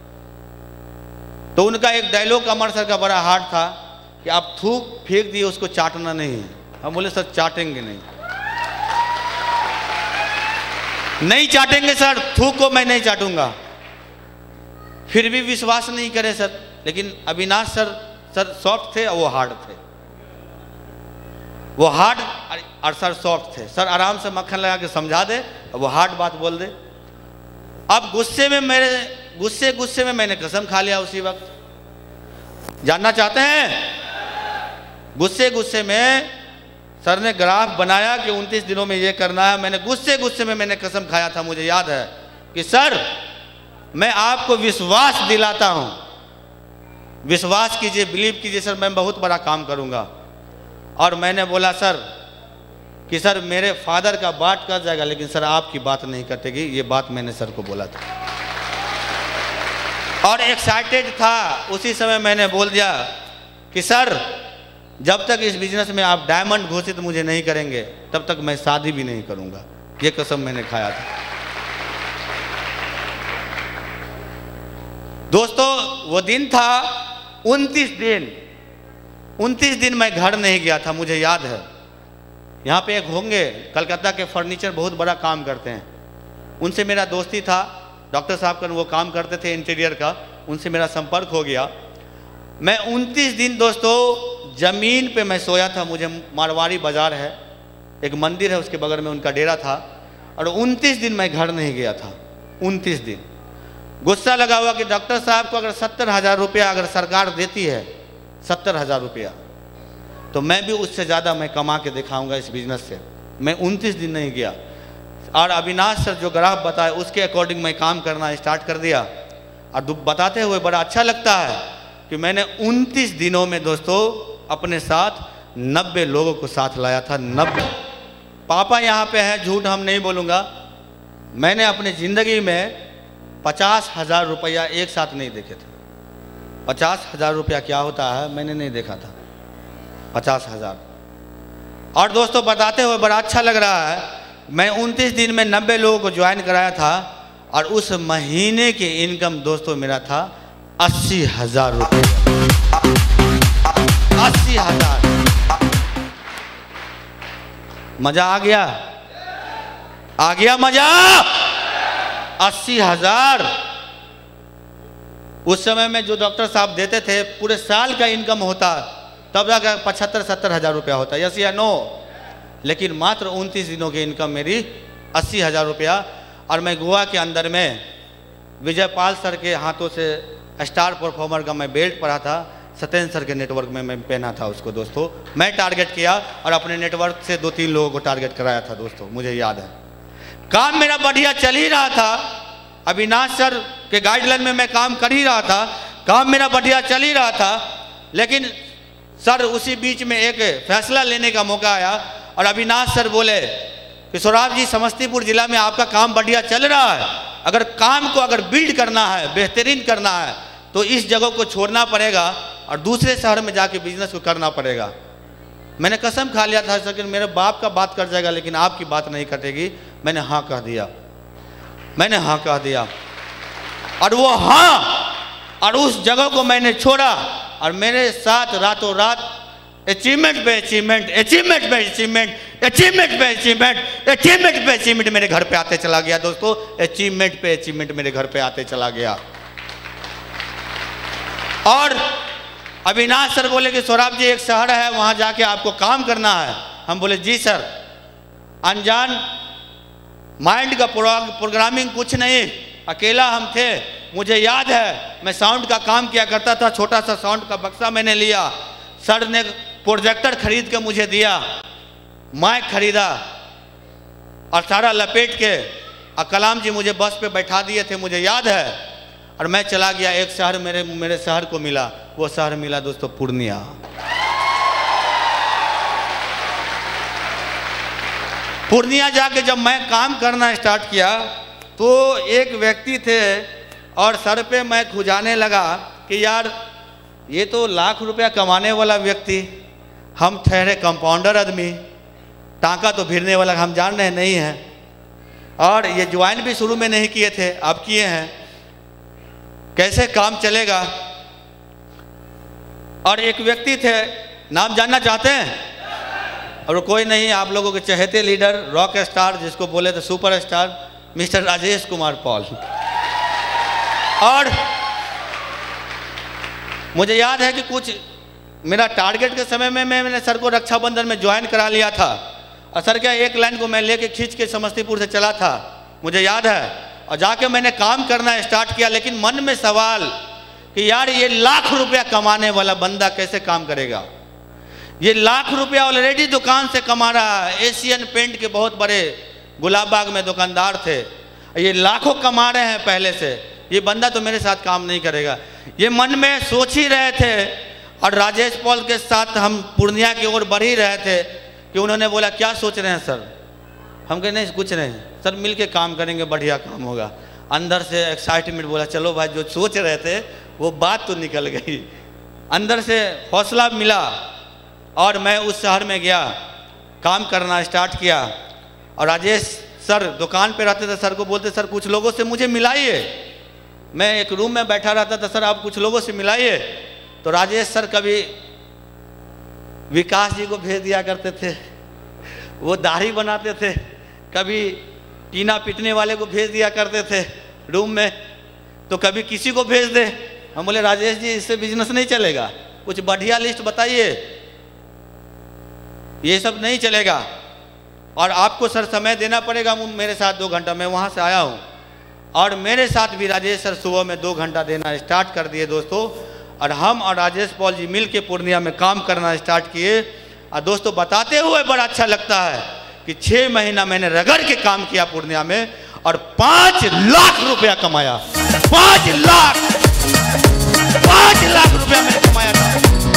तो उनका एक डायलॉग अमर सर का बड़ा हार्ड था कि आप थूक फेंक दिए, उसको चाटना नहीं है। हम बोले सर चाटेंगे नहीं, नहीं चाटेंगे सर, थूक को मैं नहीं चाटूंगा। फिर भी विश्वास नहीं करे सर। लेकिन अविनाश सर सर सॉफ्ट थे और वो हार्ड थे, वो हार्ड और सर सॉफ्ट थे। सर आराम से मक्खन लगा के समझा दे, वो हार्ड बात बोल दे। अब गुस्से में मेरे गुस्से गुस्से में मैंने कसम खा लिया उसी वक्त। जानना चाहते हैं? गुस्से गुस्से में सर ने ग्राफ बनाया कि उनतीस दिनों में ये करना है। मैंने गुस्से गुस्से में मैंने कसम खाया था, मुझे याद है, कि सर मैं आपको विश्वास दिलाता हूं, विश्वास कीजिए, बिलीव कीजिए सर, मैं बहुत बड़ा काम करूंगा। और मैंने बोला सर कि सर मेरे फादर का बात कट जाएगा, लेकिन सर आपकी बात नहीं कटेगी। ये बात मैंने सर को बोला था और एक्साइटेड था। उसी समय मैंने बोल दिया कि सर जब तक इस बिजनेस में आप डायमंड घोषित मुझे नहीं करेंगे, तब तक मैं शादी भी नहीं करूंगा। ये कसम मैंने खाया था। दोस्तों वो दिन था उनतीस दिन, उनतीस दिन मैं घर नहीं गया था, मुझे याद है। यहाँ पे एक होंगे कलकत्ता के फर्नीचर बहुत बड़ा काम करते हैं, उनसे मेरा दोस्ती था। डॉक्टर साहब का वो काम करते थे इंटीरियर का, उनसे मेरा संपर्क हो गया। मैं उनतीस दिन दोस्तों ज़मीन पे मैं सोया था। मुझे मारवाड़ी बाज़ार है, एक मंदिर है, उसके बगल में उनका डेरा था। और उनतीस दिन मैं घर नहीं गया था, उनतीस दिन। गुस्सा लगा हुआ कि डॉक्टर साहब को अगर सत्तर हज़ार रुपया अगर सरकार देती है, सत्तर हज़ार रुपया, तो मैं भी उससे ज़्यादा मैं कमा के दिखाऊंगा इस बिज़नेस से। मैं उनतीस दिन नहीं गया। और अविनाश सर जो ग्राफ बताए उसके अकॉर्डिंग मैं काम करना स्टार्ट कर दिया। और बताते हुए बड़ा अच्छा लगता है कि मैंने उनतीस दिनों में दोस्तों अपने साथ नब्बे लोगों को साथ लाया था। नब्बे। पापा यहाँ पे है, झूठ हम नहीं बोलूँगा, मैंने अपनी ज़िंदगी में पचास हज़ार रुपया एक साथ नहीं देखे थे। पचास हजार रुपया क्या होता है मैंने नहीं देखा था, पचास हजार। और दोस्तों बताते हुए बड़ा अच्छा लग रहा है, मैं उनतीस दिन में नब्बे लोगों को ज्वाइन कराया था और उस महीने की इनकम दोस्तों मेरा था अस्सी हजार रुपये, अस्सी हजार। मजा आ गया, आ गया मजा। अस्सी हजार उस समय में जो डॉक्टर साहब देते थे पूरे साल का इनकम होता तब जाकर पचहत्तर सत्तर हजार रुपया होता, यस या नो। लेकिन मात्र उनतीस दिनों की इनकम मेरी अस्सी हजार रुपया। और मैं गोवा के अंदर में विजय पाल सर के हाथों से स्टार परफॉर्मर का मैं बेल्ट पढ़ा था, सत्येंद्र सर के नेटवर्क में मैं पहना था उसको दोस्तों। मैं टारगेट किया और अपने नेटवर्क से दो तीन लोगों को टारगेट कराया था दोस्तों, मुझे याद है। काम मेरा बढ़िया चल ही रहा था, अविनाश सर के गाइडलाइन में मैं काम कर ही रहा था, काम मेरा बढ़िया चल ही रहा था। लेकिन सर उसी बीच में एक फैसला लेने का मौका आया और अविनाश सर बोले कि सौराभ जी समस्तीपुर जिला में आपका काम बढ़िया चल रहा है, अगर काम को अगर बिल्ड करना है, बेहतरीन करना है तो इस जगह को छोड़ना पड़ेगा और दूसरे शहर में जाके बिजनेस को करना पड़ेगा। मैंने कसम खा लिया था सर कि मेरे बाप का बात कर जाएगा लेकिन आपकी बात नहीं कटेगी। मैंने हाँ कह दिया, मैंने हाँ कह दिया और वो हाँ, और उस जगह को मैंने छोड़ा और मेरे साथ रातों रात अचीवमेंट पे अचीवमेंट, अचीवमेंट पे अचीवमेंट, अचीवमेंट पे अचीवमेंट, अचीवमेंट पे अचीवमेंट मेरे घर पे आते चला गया दोस्तों। अचीवमेंट पे अचीवमेंट मेरे घर पे आते चला गया। और अविनाश सर बोले कि सौराभ जी एक शहर है वहां जाके आपको काम करना है। हम बोले जी सर। अनजान माइंड का प्रोग्रामिंग कुछ नहीं, अकेला हम थे। मुझे याद है मैं साउंड का काम किया करता था, छोटा सा साउंड का बक्सा मैंने लिया, सर ने प्रोजेक्टर खरीद के मुझे दिया, माइक खरीदा और सारा लपेट के और कलाम जी मुझे बस पे बैठा दिए थे, मुझे याद है। और मैं चला गया एक शहर, मेरे मेरे शहर को मिला, वो शहर मिला दोस्तों पूर्णिया। पूर्णिया जाके जब मैं काम करना स्टार्ट किया तो एक व्यक्ति थे और सर पे मैं खुजाने लगा कि यार ये तो लाख रुपया कमाने वाला व्यक्ति, हम ठहरे कंपाउंडर आदमी, टाँका तो भिड़ने वाला हम जान रहे नहीं हैं। और ये ज्वाइन भी शुरू में नहीं किए थे, अब किए हैं, कैसे काम चलेगा। और एक व्यक्ति थे, नाम जानना चाहते हैं? और कोई नहीं, आप लोगों के चहेते लीडर, रॉक स्टार जिसको बोले थे super star, mister Rajesh Kumar Paul. और मुझे याद है कि कुछ मेरा टारगेट के समय में मैं मैंने सर को रक्षाबंधन में ज्वाइन करा लिया था और सर क्या एक लाइन को मैं लेके खींच के समस्तीपुर से चला था, मुझे याद है। और जाके मैंने काम करना स्टार्ट किया, लेकिन मन में सवाल कि यार ये लाख रुपया कमाने वाला बंदा कैसे काम करेगा। ये लाख रुपया ऑलरेडी दुकान से कमा रहा है, एशियन पेंट के बहुत बड़े गुलाबबाग में दुकानदार थे, ये लाखों कमा रहे हैं पहले से, ये बंदा तो मेरे साथ काम नहीं करेगा। ये मन में सोच ही रहे थे। और राजेश पॉल के साथ हम पूर्णिया की ओर बढ़ ही रहे थे कि उन्होंने बोला क्या सोच रहे हैं सर? हम कहे नहीं कुछ नहीं सर, मिल के काम करेंगे, बढ़िया काम होगा। अंदर से एक्साइटमेंट बोला चलो भाई, जो सोच रहे थे वो बात तो निकल गई, अंदर से हौसला मिला। और मैं उस शहर में गया, काम करना स्टार्ट किया। और राजेश सर दुकान पे रहते थे, सर को बोलते सर कुछ लोगों से मुझे मिलाइए। मैं एक रूम में बैठा रहता था, सर आप कुछ लोगों से मिलाइए। तो राजेश सर कभी विकास जी को भेज दिया करते थे, वो दाढ़ी बनाते थे, कभी टीना पीटने वाले को भेज दिया करते थे रूम में, तो कभी किसी को भेज दे। हम बोले राजेश जी इससे बिजनेस नहीं चलेगा, कुछ बढ़िया लिस्ट बताइए, ये सब नहीं चलेगा और आपको सर समय देना पड़ेगा मेरे साथ दो घंटा। मैं वहाँ से आया हूँ और मेरे साथ भी राजेश सर सुबह में दो घंटा देना स्टार्ट कर दिए दोस्तों। और हम और राजेश पॉल जी मिल के पूर्णिया में काम करना स्टार्ट किए। और दोस्तों बताते हुए बड़ा अच्छा लगता है कि छः महीना मैंने रगड़ के काम किया पूर्णिया में और पाँच लाख रुपया कमाया। पाँच लाख पाँच लाख रुपया मैंने कमाया था।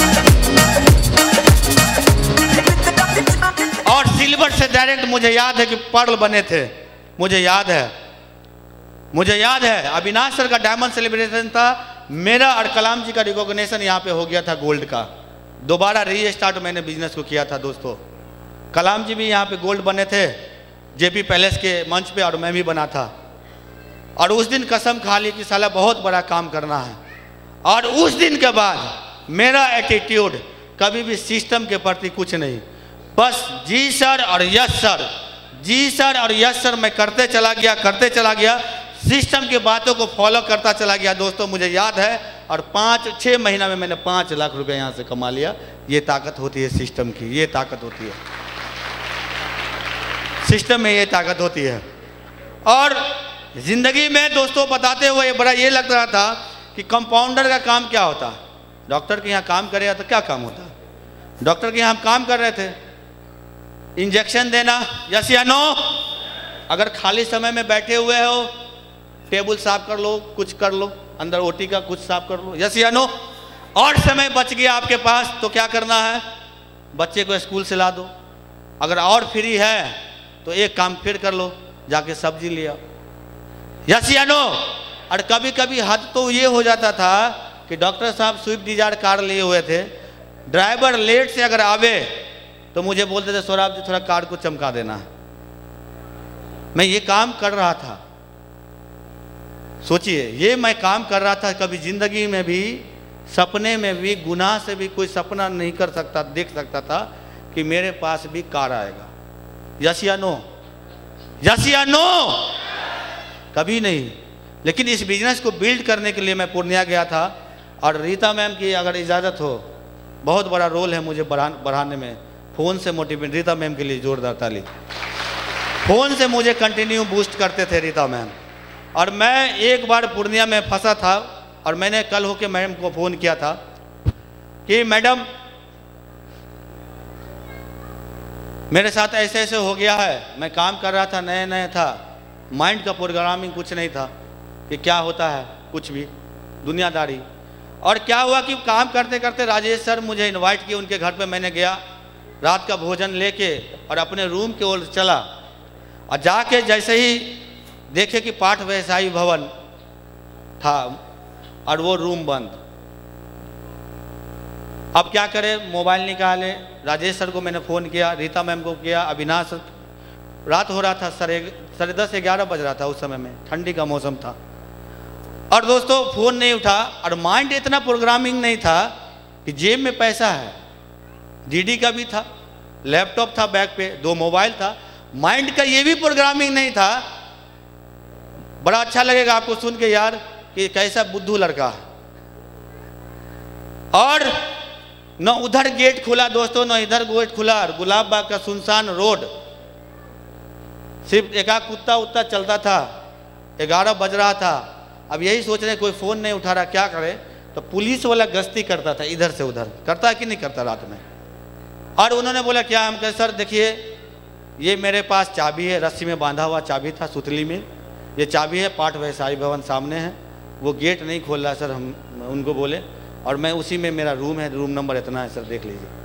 और सिल्वर से डायरेक्ट मुझे याद है कि पर्ल बने थे, मुझे याद है मुझे याद है अविनाश सर का डायमंड सेलिब्रेशन था, मेरा और कलाम जी का रिकॉग्निशन यहाँ पे हो गया था गोल्ड का। दोबारा री स्टार्ट मैंने बिजनेस को किया था दोस्तों। कलाम जी भी यहाँ पे गोल्ड बने थे जेपी पैलेस के मंच पे, और मैं भी बना था। और उस दिन कसम खा ली कि साला बहुत बड़ा काम करना है। और उस दिन के बाद मेरा एटीट्यूड कभी भी सिस्टम के प्रति कुछ नहीं, बस जी सर और यस सर, जी सर और यस सर मैं करते चला गया करते चला गया सिस्टम की बातों को फॉलो करता चला गया दोस्तों। मुझे याद है, और पाँच छः महीना में मैंने पाँच लाख रुपए यहाँ से कमा लिया। ये ताकत होती है सिस्टम की, ये ताकत होती है सिस्टम में, ये ताकत होती है। और ज़िंदगी में दोस्तों बताते हुए बड़ा ये लग रहा था कि कंपाउंडर का काम क्या होता है। डॉक्टर के यहाँ काम करेगा तो क्या काम होता है। डॉक्टर के यहाँ हम काम कर रहे थे, इंजेक्शन देना, यस या नो। अगर खाली समय में बैठे हुए हो, टेबल साफ कर लो, कुछ कर लो, अंदर ओटी का कुछ साफ कर लो, यस या नो। और समय बच गया आपके पास तो क्या करना है, बच्चे को स्कूल से ला दो। अगर और फ्री है तो एक काम फिर कर लो, जाके सब्जी ले आओ, यस या नो। और कभी कभी हद तो ये हो जाता था कि डॉक्टर साहब स्विफ्ट डिजायर कार लिए हुए थे, ड्राइवर लेट से अगर आवे तो मुझे बोलते थे सौरभ जी थोड़ा कार को चमका देना है। मैं ये काम कर रहा था, सोचिए ये मैं काम कर रहा था। कभी जिंदगी में भी सपने में भी गुनाह से भी कोई सपना नहीं कर सकता, देख सकता था कि मेरे पास भी कार आएगा, यस या नो, यस या नो, कभी नहीं। लेकिन इस बिजनेस को बिल्ड करने के लिए मैं पूर्णिया गया था। और रीता मैम की अगर इजाज़त हो, बहुत बड़ा रोल है मुझे बढ़ा बढ़ाने में। फ़ोन से मोटिवेट, रीता मैम के लिए जोरदार ताली। फ़ोन से मुझे कंटिन्यू बूस्ट करते थे रीता मैम। और मैं एक बार पूर्णिया में फंसा था और मैंने कल होके मैडम को फ़ोन किया था कि मैडम मेरे साथ ऐसे ऐसे हो गया है। मैं काम कर रहा था, नया नया था, माइंड का प्रोग्रामिंग कुछ नहीं था कि क्या होता है, कुछ भी दुनियादारी। और क्या हुआ कि काम करते करते राजेश सर मुझे इनवाइट किए उनके घर पे। मैंने गया, रात का भोजन लेके और अपने रूम की ओर चला। और जाके जैसे ही देखे कि पाठ व्यवसायी भवन था और वो रूम बंद। अब क्या करें, मोबाइल निकाले, राजेश सर को मैंने फ़ोन किया, रीता मैम को किया, अविनाश। रात हो रहा था, साढ़े साढ़े दस ग्यारह बज रहा था उस समय में, ठंडी का मौसम था। और दोस्तों फ़ोन नहीं उठा। और माइंड इतना प्रोग्रामिंग नहीं था कि जेब में पैसा है, डीडी का भी था, लैपटॉप था बैग पे, दो मोबाइल था। माइंड का ये भी प्रोग्रामिंग नहीं था। बड़ा अच्छा लगेगा आपको सुन के यार कि कैसा बुद्धू लड़का है। और न उधर गेट खुला दोस्तों, न इधर गेट खुला। गुलाब बाग का सुनसान रोड, सिर्फ एक आध कुत्ता उत्ता चलता था। ग्यारह बज रहा था। अब यही सोच रहे कोई फ़ोन नहीं उठा रहा, क्या करे। तो पुलिस वाला गश्ती करता था इधर से उधर, करता है कि नहीं करता रात में। और उन्होंने बोला क्या, हम कहे सर देखिए ये मेरे पास चाबी है, रस्सी में बांधा हुआ चाबी था सुतली में, ये चाबी है, पाठ व्यवसायी भवन सामने है, वो गेट नहीं खोल रहा सर। हम उनको बोले, और मैं उसी में मेरा रूम है, रूम नंबर इतना है सर, देख लीजिए।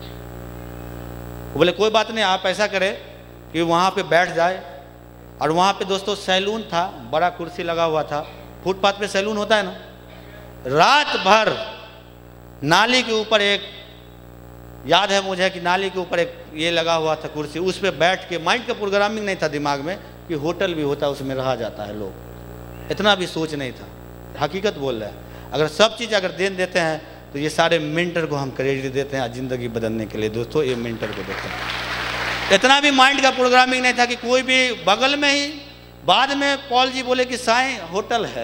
वो बोले कोई बात नहीं, आप ऐसा करें कि वहाँ पे बैठ जाए। और वहाँ पे दोस्तों सैलून था, बड़ा कुर्सी लगा हुआ था, फुटपाथ पे सैलून होता है ना। रात भर नाली के ऊपर एक, याद है मुझे कि नाली के ऊपर एक ये लगा हुआ था कुर्सी, उस पर बैठ के, माइंड का प्रोग्रामिंग नहीं था दिमाग में कि होटल भी होता है, उसमें रहा जाता है लोग, इतना भी सोच नहीं था। हकीकत बोल रहा है। अगर सब चीज़ अगर देन देते हैं तो ये सारे मेंटर को हम क्रेडिट देते हैं ज़िंदगी बदलने के लिए। दोस्तों ये मेंटर को देते हैं। इतना भी माइंड का प्रोग्रामिंग नहीं था कि कोई भी बगल में ही, बाद में पॉल जी बोले कि साईं होटल है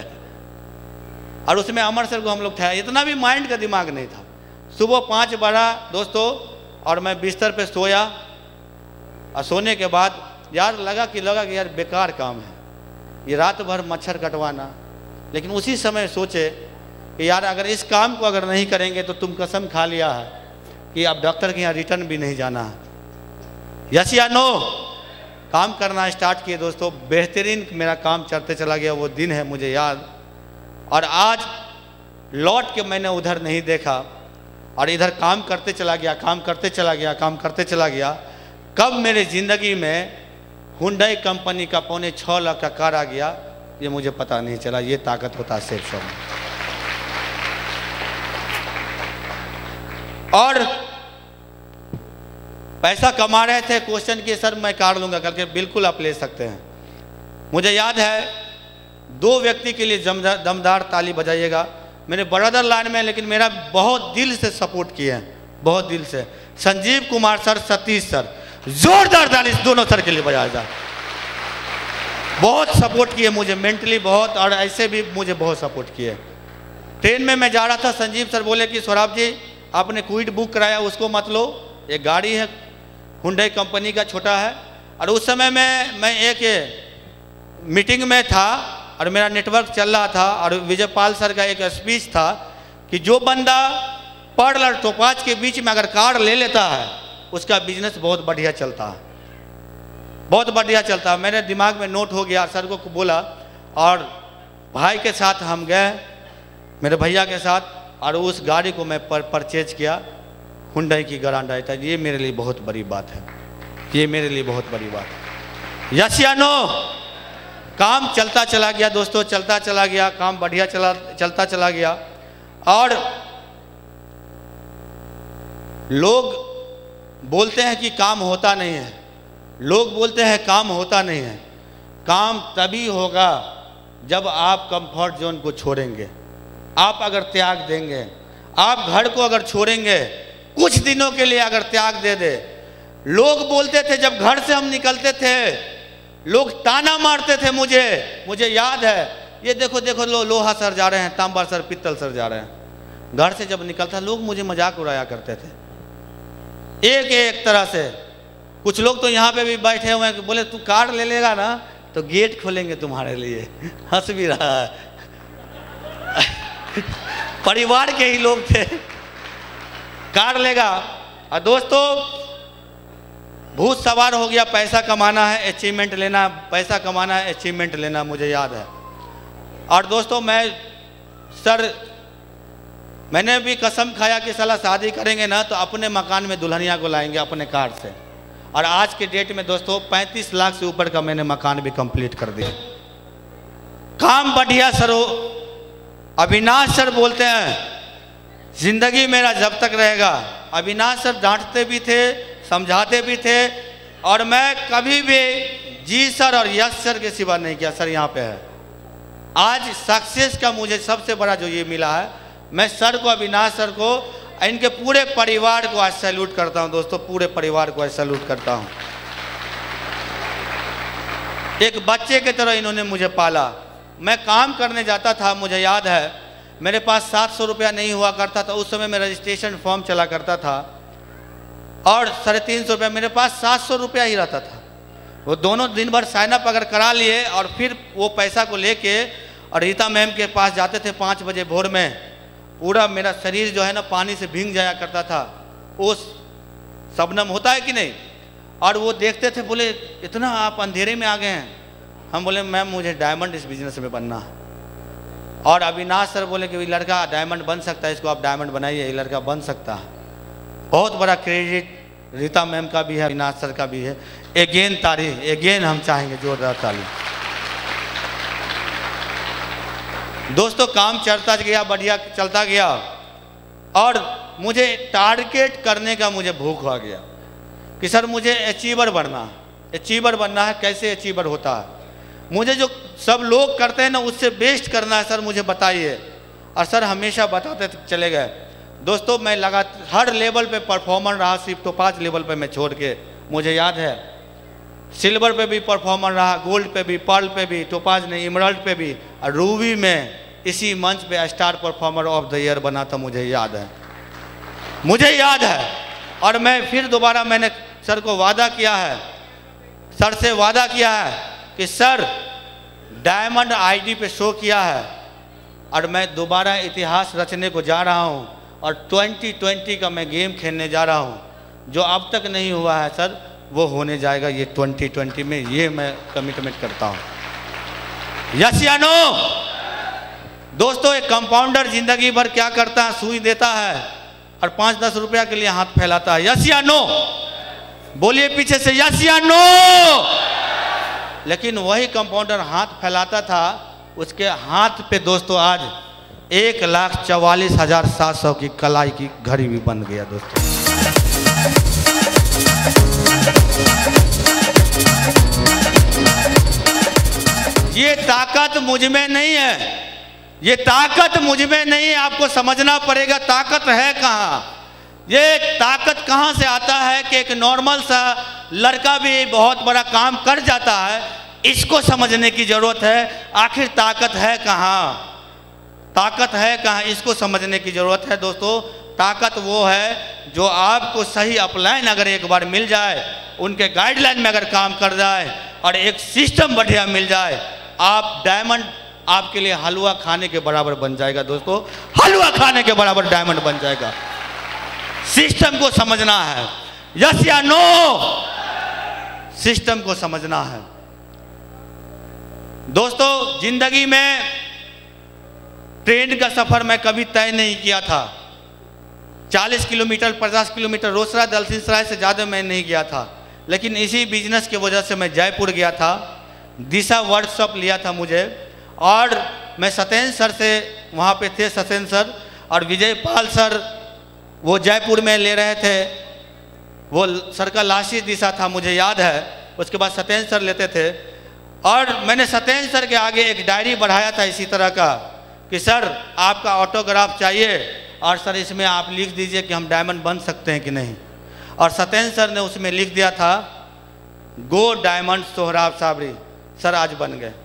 और उसमें अमर सर को हम लोग थे। इतना भी माइंड का दिमाग नहीं था। सुबह पाँच बजा दोस्तों और मैं बिस्तर पे सोया। और सोने के बाद यार लगा कि लगा कि यार बेकार काम है ये, रात भर मच्छर कटवाना। लेकिन उसी समय सोचे कि यार अगर इस काम को अगर नहीं करेंगे तो तुम कसम खा लिया है कि अब डॉक्टर के यहाँ रिटर्न भी नहीं जाना है, यस या नो। काम करना स्टार्ट किए दोस्तों, बेहतरीन मेरा काम चलते चला गया। वो दिन है मुझे याद। और आज लौट के मैंने उधर नहीं देखा और इधर काम करते चला गया, काम करते चला गया, काम करते चला गया। कब मेरे ज़िंदगी में हुंडई कंपनी का पौने छः लाख का कार आ गया ये मुझे पता नहीं चला। ये ताकत होता है सेल्फ शो में। और पैसा कमा रहे थे, क्वेश्चन किए सर मैं कार लूँगा करके, बिल्कुल आप ले सकते हैं। मुझे याद है, दो व्यक्ति के लिए दमदार ताली बजाइएगा, मेरे ब्रदर लाइन में, लेकिन मेरा बहुत दिल से सपोर्ट किए हैं, बहुत दिल से। संजीव कुमार सर, सतीश सर, जोरदार ताली दोनों सर के लिए बजाया जाए। बहुत सपोर्ट किए मुझे मेंटली बहुत, और ऐसे भी मुझे बहुत सपोर्ट किए। ट्रेन में मैं जा रहा था, संजीव सर बोले कि सौरभ जी आपने क्विड बुक कराया, उसको मत लो, एक गाड़ी है हुंडई कंपनी का, छोटा है। और उस समय में मैं एक मीटिंग में था और मेरा नेटवर्क चल रहा था, और विजयपाल सर का एक स्पीच था कि जो बंदा पर्ल और टोपाज के बीच में अगर कार ले लेता है उसका बिजनेस बहुत बढ़िया चलता है, बहुत बढ़िया चलता है। मेरे दिमाग में नोट हो गया, सर को बोला, और भाई के साथ हम गए, मेरे भैया के साथ, और उस गाड़ी को मैं पर, परचेज किया, हुंडई की ग्रांडा था। ये मेरे लिए बहुत बड़ी बात है, ये मेरे लिए बहुत बड़ी बात है। यस या नो? काम चलता चला गया दोस्तों, चलता चला गया, काम बढ़िया चला चलता चला गया। और लोग बोलते हैं कि काम होता नहीं है, लोग बोलते हैं काम होता नहीं है। काम तभी होगा जब आप कंफर्ट जोन को छोड़ेंगे, आप अगर त्याग देंगे, आप घर को अगर छोड़ेंगे, कुछ दिनों के लिए अगर त्याग दे दे। लोग बोलते थे, जब घर से हम निकलते थे लोग ताना मारते थे मुझे, मुझे याद है, ये देखो देखो लो लोहा सर जा रहे हैं, तांबा सर, पित्तल सर जा रहे हैं। घर से जब निकलता लोग मुझे मजाक उड़ाया करते थे, एक एक तरह से। कुछ लोग तो यहाँ पे भी बैठे हुए हैं, बोले तू कार ले लेगा ना तो गेट खोलेंगे तुम्हारे लिए। हंस भी रहा है। परिवार के ही लोग थे, कार लेगा। और दोस्तों भूत सवार हो गया, पैसा कमाना है, अचीवमेंट लेना, पैसा कमाना है, अचीवमेंट लेना, मुझे याद है। और दोस्तों मैं सर मैंने भी कसम खाया कि साला शादी करेंगे ना तो अपने मकान में दुल्हनिया को लाएंगे अपने कार से। और आज के डेट में दोस्तों पैंतीस लाख से ऊपर का मैंने मकान भी कंप्लीट कर दिया। काम बढ़िया सर हो। अविनाश सर बोलते हैं जिंदगी मेरा जब तक रहेगा। अविनाश सर डांटते भी थे, समझाते भी थे, और मैं कभी भी जी सर और यस सर के सिवा नहीं किया। सर यहाँ पे है। आज सक्सेस का मुझे सबसे बड़ा जो ये मिला है, मैं सर को, अविनाश सर को, इनके पूरे परिवार को आज सैल्यूट करता हूँ दोस्तों, पूरे परिवार को आज सैल्यूट करता हूँ। एक बच्चे की तरह इन्होंने मुझे पाला। मैं काम करने जाता था, मुझे याद है मेरे पास सात सौ रुपया नहीं हुआ करता था। उस समय मैं रजिस्ट्रेशन फॉर्म चला करता था और साढ़े तीन सौ रुपया मेरे पास सात सौ रुपया ही रहता था। वो दोनों दिन भर साइन अप अगर करा लिए और फिर वो पैसा को लेके और रीता मैम के पास जाते थे पाँच बजे भोर में, पूरा मेरा शरीर जो है ना पानी से भीग जाया करता था। वो शबनम होता है कि नहीं। और वो देखते थे, बोले इतना आप अंधेरे में आ गए हैं। हम बोले मैम मुझे डायमंड इस बिजनेस में बनना है। और अविनाश सर बोले कि ये लड़का डायमंड बन सकता है, इसको आप डायमंड बनाइए, ये लड़का बन सकता है। बहुत बड़ा क्रेडिट रीता मैम का भी है, अविनाश सर का भी है। एगेन तारीफ, एगेन हम चाहेंगे जोरदार ताली। दोस्तों काम चलता गया, बढ़िया चलता गया, और मुझे टारगेट करने का मुझे भूख आ गया कि सर मुझे अचीवर बनना है। अचीवर बनना है, कैसे अचीवर होता है, मुझे जो सब लोग करते हैं ना उससे बेस्ट करना है, सर मुझे बताइए। और सर हमेशा बताते चले गए। दोस्तों मैं लगा हर लेवल पे परफॉर्मर रहा, सिर्फ तो पाँच लेवल पे मैं छोड़ के, मुझे याद है सिल्वर पे भी परफॉर्मर रहा, गोल्ड पे भी, पर्ल पे भी, टोपाज ने इमरल्ड पे भी, और रूबी में इसी मंच पे star performer of the year बना था, मुझे याद है, मुझे याद है। और मैं फिर दोबारा मैंने सर को वादा किया है, सर से वादा किया है कि सर डायमंड आईडी पे शो किया है और मैं दोबारा इतिहास रचने को जा रहा हूँ, और ट्वेंटी ट्वेंटी का मैं गेम खेलने जा रहा हूँ। जो अब तक नहीं हुआ है सर वो होने जाएगा ये ट्वेंटी ट्वेंटी में, ये मैं कमिटमेंट करता हूँ। यस या नो? दोस्तों एक कंपाउंडर जिंदगी भर क्या करता है, सुई देता है और पाँच दस रुपया के लिए हाथ फैलाता है। यस या नो? बोलिए पीछे से यस या नो। लेकिन वही कंपाउंडर हाथ फैलाता था, उसके हाथ पे दोस्तों आज एक लाख चवालीस हजार सात सौ की कलाई की घड़ी भी बन गया दोस्तों। ये ताकत मुझ में नहीं है, ये ताकत मुझ में नहीं है, आपको समझना पड़ेगा ताकत है कहाँ। ये ताकत कहाँ से आता है कि एक नॉर्मल सा लड़का भी बहुत बड़ा काम कर जाता है, इसको समझने की जरूरत है। आखिर ताकत है कहाँ, ताकत है कहाँ, इसको समझने की जरूरत है दोस्तों। ताकत वो है जो आपको सही अपलाइन अगर एक बार मिल जाए, उनके गाइडलाइन में अगर काम कर जाए और एक सिस्टम बढ़िया मिल जाए, आप डायमंड आपके लिए हलवा खाने के बराबर बन जाएगा दोस्तों। हलवा खाने के बराबर डायमंड बन जाएगा। सिस्टम को समझना है, यस या नो, सिस्टम को समझना है दोस्तों। जिंदगी में ट्रेन का सफर मैं कभी तय नहीं किया था। चालीस किलोमीटर पचास किलोमीटर रोसड़ा दलसिंहसराय से ज़्यादा मैं नहीं गया था, लेकिन इसी बिजनेस की वजह से मैं जयपुर गया था। दिशा वर्कशॉप लिया था मुझे, और मैं सत्येंद्र सर से वहाँ पे थे, सत्येंद्र सर और विजय पाल सर वो जयपुर में ले रहे थे। वो सर का लाशी दिशा था मुझे याद है, उसके बाद सत्येंद्र सर लेते थे। और मैंने सत्येंद्र सर के आगे एक डायरी बढ़ाया था इसी तरह का कि सर आपका ऑटोग्राफ चाहिए और सर इसमें आप लिख दीजिए कि हम डायमंड बन सकते हैं कि नहीं। और सत्येंद्र सर ने उसमें लिख दिया था go diamond Sohrab Sabri. Sir आज बन गए,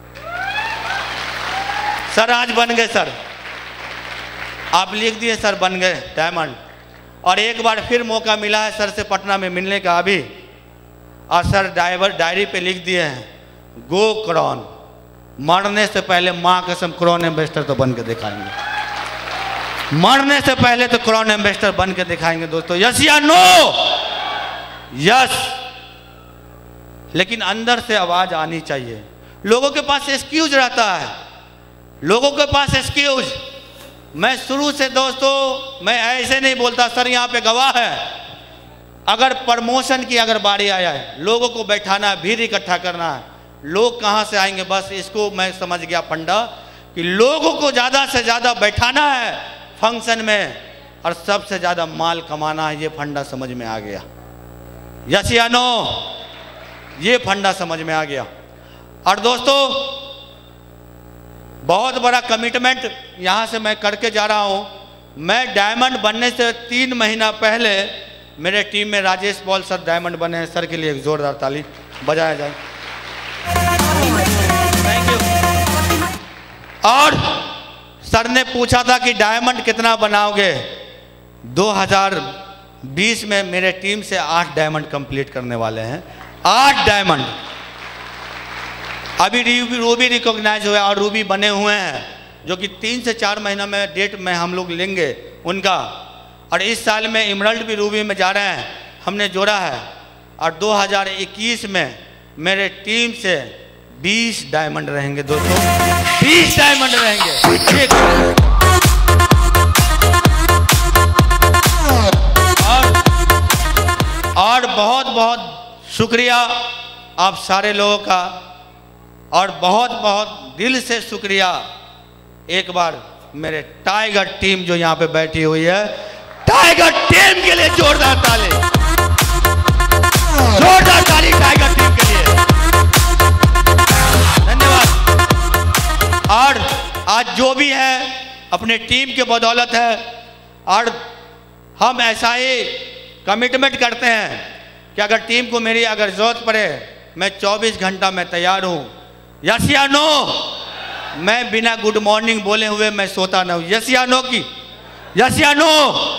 सर आज बन गए, सर आप लिख दिए, सर बन गए डायमंड। और एक बार फिर मौका मिला है सर से पटना में मिलने का अभी, और सर ड्राइवर डायरी पे लिख दिए हैं गो क्रॉन, मरने से पहले माँ कसम क्रॉन एम्बेसडर तो बन के दिखाएंगे, मरने से पहले तो क्रॉन एम्बेसडर बन के दिखाएंगे दोस्तों। यस या नो, यस। लेकिन अंदर से आवाज आनी चाहिए। लोगों के पास एक्सक्यूज रहता है, लोगों के पास एक्सक्यूज। मैं शुरू से दोस्तों मैं ऐसे नहीं बोलता, सर यहाँ पे गवाह है। अगर प्रमोशन की अगर बारी आया है, लोगों को बैठाना है, भीड़ इकट्ठा करना है, लोग कहाँ से आएंगे, बस इसको मैं समझ गया फंडा कि लोगों को ज़्यादा से ज़्यादा बैठाना है फंक्शन में और सबसे ज़्यादा माल कमाना है। ये फंडा समझ में आ गया, यस या नो, ये फंडा समझ में आ गया। और दोस्तों बहुत बड़ा कमिटमेंट यहाँ से मैं करके जा रहा हूँ। मैं डायमंड बनने से तीन महीना पहले मेरे टीम में राजेश पॉल सर डायमंड बने हैं। सर के लिए एक जोरदार ताली बजाया जाए। Thank you. और सर ने पूछा था कि डायमंड कितना बनाओगे। दो हज़ार बीस में मेरे टीम से आठ डायमंड कंप्लीट करने वाले हैं, आठ डायमंड। अभी रूबी रूबी रिकॉग्नाइज हुए और रूबी बने हुए हैं, जो कि तीन से चार महीना में डेट में हम लोग लेंगे उनका। और इस साल में इमरल्ड भी रूबी में जा रहे हैं, हमने जोड़ा है। और दो हज़ार इक्कीस में मेरे टीम से बीस डायमंड रहेंगे दोस्तों, बीस डायमंड रहेंगे। और, और बहुत बहुत शुक्रिया आप सारे लोगों का, और बहुत बहुत दिल से शुक्रिया एक बार मेरे टाइगर टीम जो यहाँ पे बैठी हुई है, टाइगर टीम के लिए जोरदार ताली, जोरदार ताली टाइगर टीम के लिए, धन्यवाद। और आज जो भी है अपने टीम के बदौलत है, और हम ऐसा ही कमिटमेंट करते हैं कि अगर टीम को मेरी अगर जरूरत पड़े, मैं चौबीस घंटा में तैयार हूँ। यस या नो, मैं बिना गुड मॉर्निंग बोले हुए मैं सोता ना हूँ। यस या नो की, यस या नो।